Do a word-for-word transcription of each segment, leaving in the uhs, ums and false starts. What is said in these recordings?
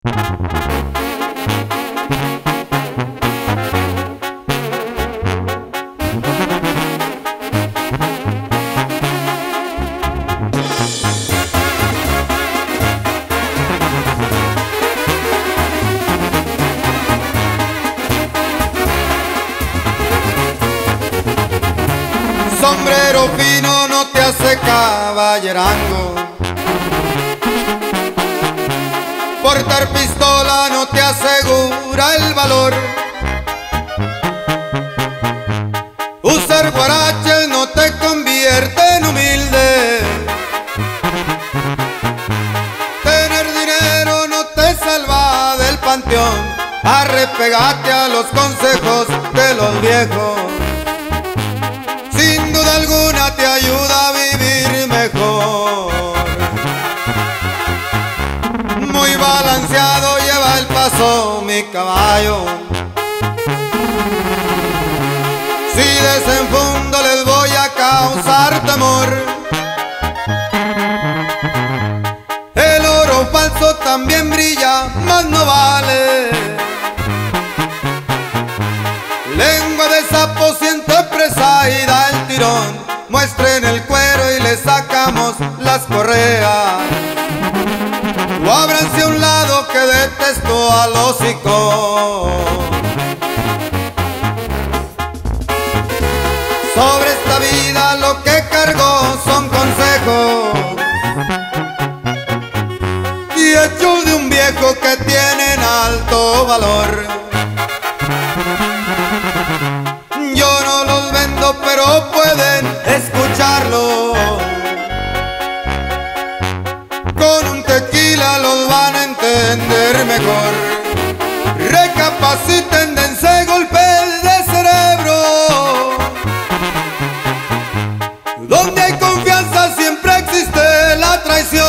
Sombrero fino no te hace caballerango, portar pistola no te asegura el valor, usar guaraches no te convierte en humilde, tener dinero no te salva del panteón, arrepegate a los consejos de los viejos. Sin duda alguna te ayuda a vivir mejor. Muy balanceado lleva el paso mi caballo. Si desenfundo les voy a causar temor. El oro falso también brilla, mas no vale. Lengua de sapo siente presa y da el tirón. Muestren el cuero y le sacamos las correas. O ábranse a un lado que detesto al hocico. Sobre esta vida lo que cargo son consejos y hechos de un viejo que tienen alto valor. Yo no los vendo, pero pueden escucharlo. Con un tequila los van a entender mejor. Recapaciten, dense golpes de cerebro. Donde hay confianza siempre existe la traición.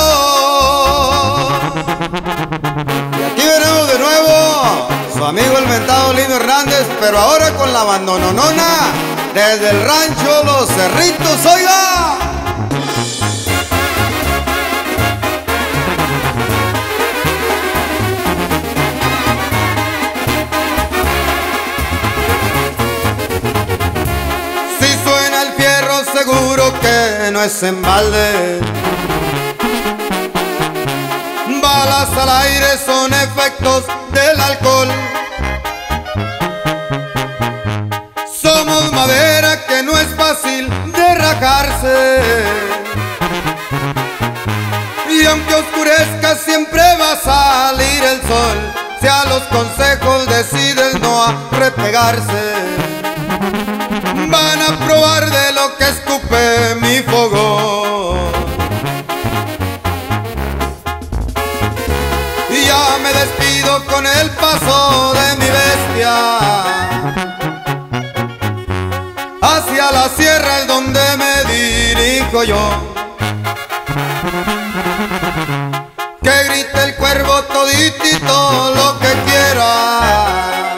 Y aquí venimos de nuevo, su amigo el mentado Lino Hernández, pero ahora con la bandononona desde el rancho Los Cerritos, oiga. Si suena el fierro seguro que no es en balde. Balas al aire son efectos del alcohol. Somos madera que no es fácil de rajarse. Y aunque oscurezca siempre va a salir el sol. Si a los consejos decides no arrepegarse, van a probar de lo que escupe mi fogón. Y ya me despido con el paso de mi bestia. Hacia la sierra es donde me dirijo yo. Que grite el cuervo toditito lo que quiera.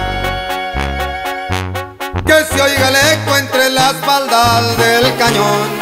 Que se oiga el eco entre las faldas del cañón.